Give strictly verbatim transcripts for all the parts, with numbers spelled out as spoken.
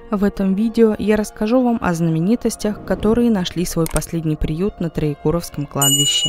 В этом видео я расскажу вам о знаменитостях, которые нашли свой последний приют на Троекуровском кладбище.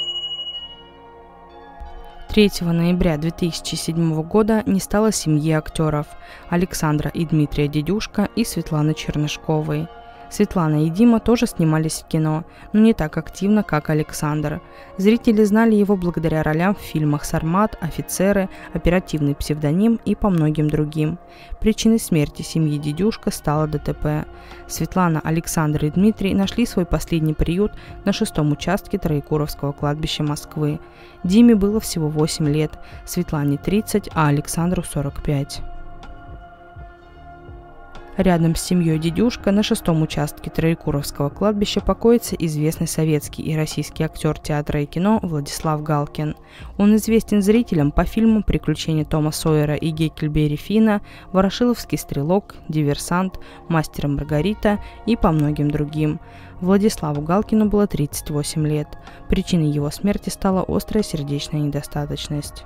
третьего ноября две тысячи седьмого года не стало семьи актеров Александра и Дмитрия Дедюшко и Светланы Чернышковой. Светлана и Дима тоже снимались в кино, но не так активно, как Александр. Зрители знали его благодаря ролям в фильмах «Сармат», «Офицеры», «Оперативный псевдоним» и по многим другим. Причиной смерти семьи Дедюшко стало ДТП. Светлана, Александр и Дмитрий нашли свой последний приют на шестом участке Троекуровского кладбища Москвы. Диме было всего восемь лет, Светлане тридцать, а Александру сорок пять. Рядом с семьей Дедюшко на шестом участке Троекуровского кладбища покоится известный советский и российский актер театра и кино Владислав Галкин. Он известен зрителям по фильмам «Приключения Тома Сойера и Гекльберри Финна», «Ворошиловский стрелок», «Диверсант», «Мастер и Маргарита» и по многим другим. Владиславу Галкину было тридцать восемь лет. Причиной его смерти стала острая сердечная недостаточность.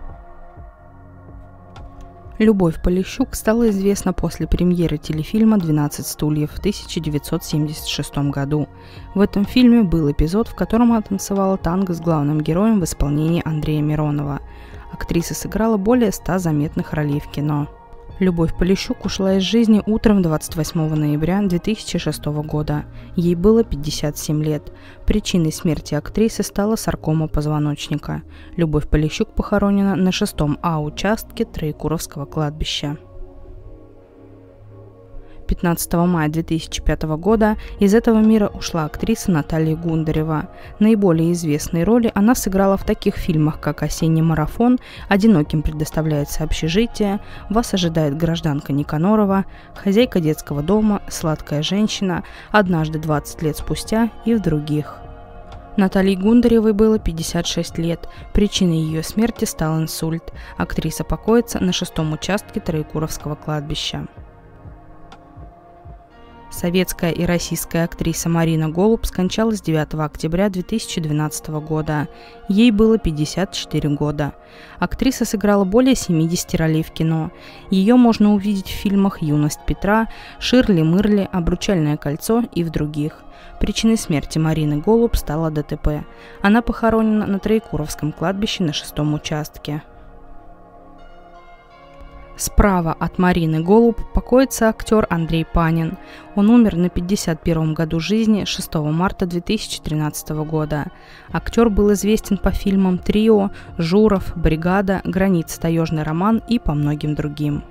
Любовь Полищук стала известна после премьеры телефильма «двенадцать стульев» в тысяча девятьсот семьдесят шестом году. В этом фильме был эпизод, в котором она танцевала танго с главным героем в исполнении Андрея Миронова. Актриса сыграла более ста заметных ролей в кино. Любовь Полищук ушла из жизни утром двадцать восьмого ноября две тысячи шестого года. Ей было пятьдесят семь лет. Причиной смерти актрисы стала саркома позвоночника. Любовь Полищук похоронена на шестом А участке Троекуровского кладбища. пятнадцатого мая две тысячи пятого года из этого мира ушла актриса Наталья Гундарева. Наиболее известные роли она сыграла в таких фильмах, как «Осенний марафон», «Одиноким предоставляется общежитие», «Вас ожидает гражданка Никанорова», «Хозяйка детского дома», «Сладкая женщина», «Однажды двадцать лет спустя» и в других. Наталье Гундаревой было пятьдесят шесть лет. Причиной ее смерти стал инсульт. Актриса покоится на шестом участке Троекуровского кладбища. Советская и российская актриса Марина Голуб скончалась девятого октября две тысячи двенадцатого года. Ей было пятьдесят четыре года. Актриса сыграла более семидесяти ролей в кино. Ее можно увидеть в фильмах «Юность Петра», «Ширли-мырли», «Обручальное кольцо» и в других. Причиной смерти Марины Голуб стало ДТП. Она похоронена на Троекуровском кладбище на шестом участке. Справа от Марины Голуб покоится актер Андрей Панин. Он умер на пятьдесят первом году жизни шестого марта две тысячи тринадцатого года. Актер был известен по фильмам «Трио», «Журов», «Бригада», «Граница. Таежный роман» и по многим другим.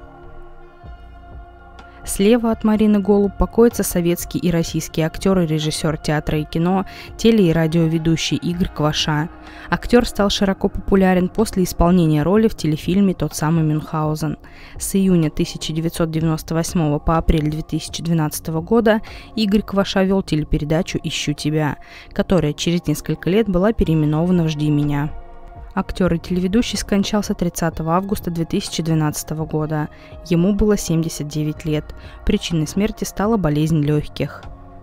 Слева от Марины Голуб покоится советский и российский актер и режиссер театра и кино, теле- и радиоведущий Игорь Кваша. Актер стал широко популярен после исполнения роли в телефильме «Тот самый Мюнхгаузен». С июня тысяча девятьсот девяносто восьмого по апрель две тысячи двенадцатого года Игорь Кваша вел телепередачу «Ищу тебя», которая через несколько лет была переименована в «Жди меня». Актер и телеведущий скончался тридцатого августа две тысячи двенадцатого года. Ему было семьдесят девять лет. Причиной смерти стала болезнь легких.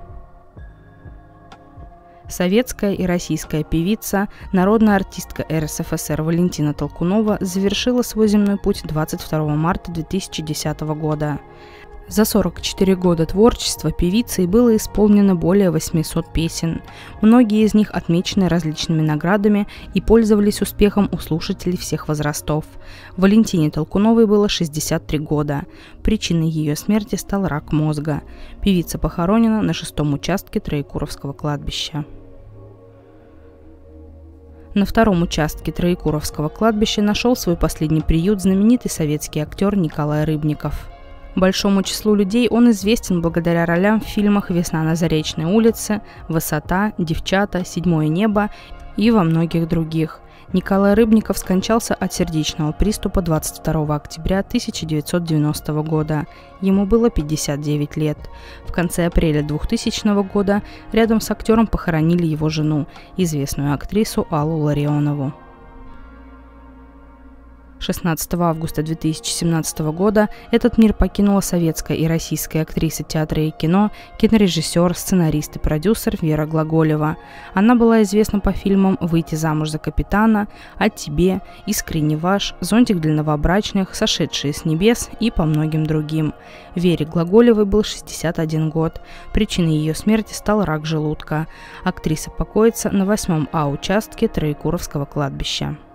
Советская и российская певица, народная артистка эр эс эф эс эр Валентина Толкунова завершила свой земной путь двадцать второго марта две тысячи десятого года. За сорок четыре года творчества певицей было исполнено более восьмисот песен. Многие из них отмечены различными наградами и пользовались успехом у слушателей всех возрастов. Валентине Толкуновой было шестьдесят три года. Причиной ее смерти стал рак мозга. Певица похоронена на шестом участке Троекуровского кладбища. На втором участке Троекуровского кладбища нашел свой последний приют знаменитый советский актер Николай Рыбников. Большому числу людей он известен благодаря ролям в фильмах «Весна на Заречной улице», «Высота», «Девчата», «Седьмое небо» и во многих других. Николай Рыбников скончался от сердечного приступа двадцать второго октября тысяча девятьсот девяностого года. Ему было пятьдесят девять лет. В конце апреля двухтысячного года рядом с актером похоронили его жену, известную актрису Аллу Ларионову. шестнадцатого августа две тысячи семнадцатого года этот мир покинула советская и российская актриса театра и кино, кинорежиссер, сценарист и продюсер Вера Глаголева. Она была известна по фильмам «Выйти замуж за капитана», «О тебе», «Искренне ваш», «Зонтик для новобрачных», «Сошедшие с небес» и по многим другим. Вере Глаголевой был шестьдесят один год. Причиной ее смерти стал рак желудка. Актриса покоится на восьмом А участке Троекуровского кладбища.